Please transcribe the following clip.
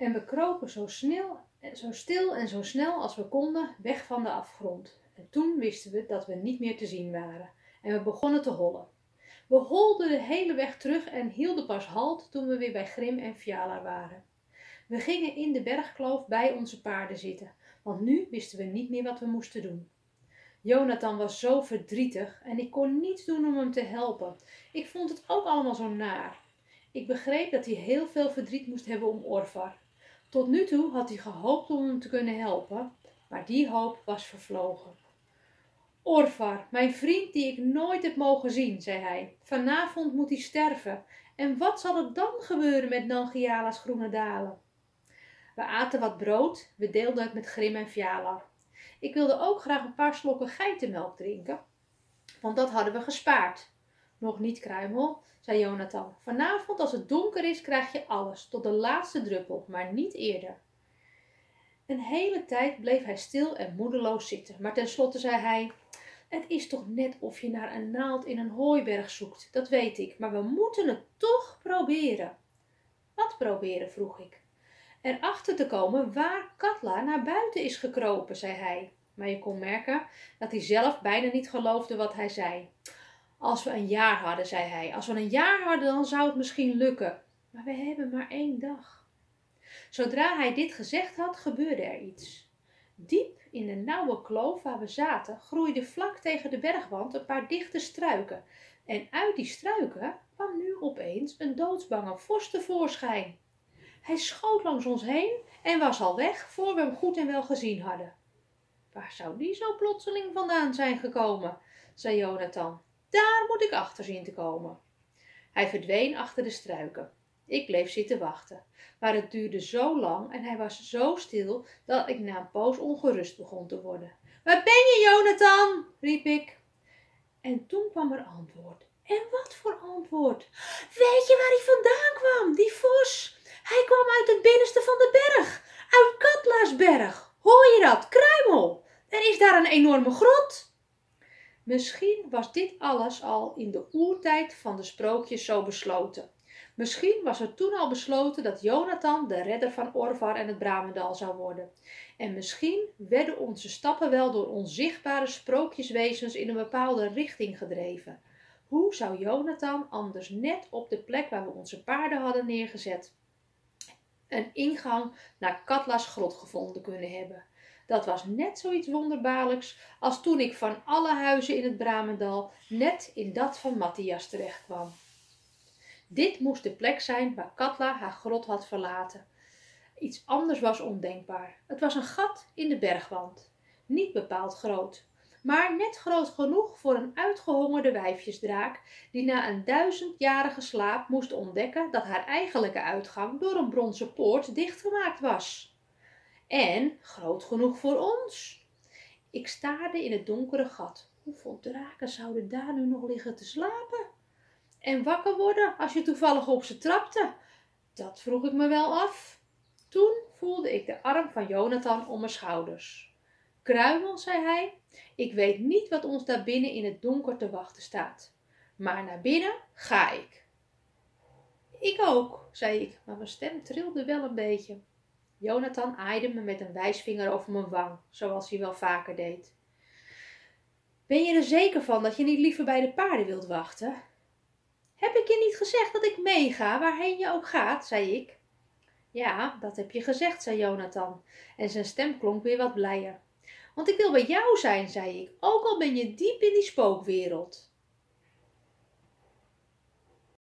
En we kropen zo stil en zo snel als we konden weg van de afgrond. En toen wisten we dat we niet meer te zien waren. En we begonnen te hollen. We holden de hele weg terug en hielden pas halt toen we weer bij Grim en Fjalar waren. We gingen in de bergkloof bij onze paarden zitten, want nu wisten we niet meer wat we moesten doen. Jonathan was zo verdrietig en ik kon niets doen om hem te helpen. Ik vond het ook allemaal zo naar. Ik begreep dat hij heel veel verdriet moest hebben om Orvar. Tot nu toe had hij gehoopt om hem te kunnen helpen, maar die hoop was vervlogen. Orvar, mijn vriend die ik nooit heb mogen zien, zei hij. Vanavond moet hij sterven. En wat zal er dan gebeuren met Nangiala's groene dalen? We aten wat brood, we deelden het met Grim en Fjalar. Ik wilde ook graag een paar slokken geitenmelk drinken, want dat hadden we gespaard. Nog niet, Kruimel, zei Jonathan. Vanavond als het donker is, krijg je alles, tot de laatste druppel, maar niet eerder. Een hele tijd bleef hij stil en moedeloos zitten, maar tenslotte zei hij: het is toch net of je naar een naald in een hooiberg zoekt, dat weet ik, maar we moeten het toch proberen. Wat proberen, vroeg ik. Erachter te komen waar Katla naar buiten is gekropen, zei hij. Maar je kon merken dat hij zelf bijna niet geloofde wat hij zei. Als we een jaar hadden, zei hij. Als we een jaar hadden, dan zou het misschien lukken. Maar we hebben maar 1 dag. Zodra hij dit gezegd had, gebeurde er iets. Diep in de nauwe kloof waar we zaten, groeiden vlak tegen de bergwand een paar dichte struiken. En uit die struiken kwam nu opeens een doodsbange vos tevoorschijn. Hij schoot langs ons heen en was al weg voor we hem goed en wel gezien hadden. Waar zou die zo plotseling vandaan zijn gekomen, zei Jonathan. Daar moet ik achter zien te komen. Hij verdween achter de struiken. Ik bleef zitten wachten, maar het duurde zo lang en hij was zo stil dat ik na een poos ongerust begon te worden. Waar ben je, Jonathan? Riep ik. En toen kwam er antwoord. En wat voor antwoord? Weet je waar hij vandaan kwam, die vos? Hij kwam uit het binnenste van de berg, uit Katla's berg. Hoor je dat, Kruimel? Er is daar een enorme grot. Misschien was dit alles al in de oertijd van de sprookjes zo besloten. Misschien was er toen al besloten dat Jonathan de redder van Orvar en het Bramendal zou worden. En misschien werden onze stappen wel door onzichtbare sprookjeswezens in een bepaalde richting gedreven. Hoe zou Jonathan anders net op de plek waar we onze paarden hadden neergezet een ingang naar Katla's grot gevonden kunnen hebben? Dat was net zoiets wonderbaarlijks als toen ik van alle huizen in het Bramendal net in dat van Matthias terechtkwam. Dit moest de plek zijn waar Katla haar grot had verlaten. Iets anders was ondenkbaar. Het was een gat in de bergwand. Niet bepaald groot, maar net groot genoeg voor een uitgehongerde wijfjesdraak die na een 1000-jarige slaap moest ontdekken dat haar eigenlijke uitgang door een bronzen poort dichtgemaakt was. En groot genoeg voor ons. Ik staarde in het donkere gat. Hoeveel draken zouden daar nu nog liggen te slapen? En wakker worden als je toevallig op ze trapte? Dat vroeg ik me wel af. Toen voelde ik de arm van Jonathan om mijn schouders. Kruimel, zei hij, ik weet niet wat ons daar binnen in het donker te wachten staat. Maar naar binnen ga ik. Ik ook, zei ik, maar mijn stem trilde wel een beetje. Jonathan aaide me met een wijsvinger over mijn wang, zoals hij wel vaker deed. Ben je er zeker van dat je niet liever bij de paarden wilt wachten? Heb ik je niet gezegd dat ik meega, waarheen je ook gaat, zei ik. Ja, dat heb je gezegd, zei Jonathan, en zijn stem klonk weer wat blijer. Want ik wil bij jou zijn, zei ik, ook al ben je diep in die spookwereld.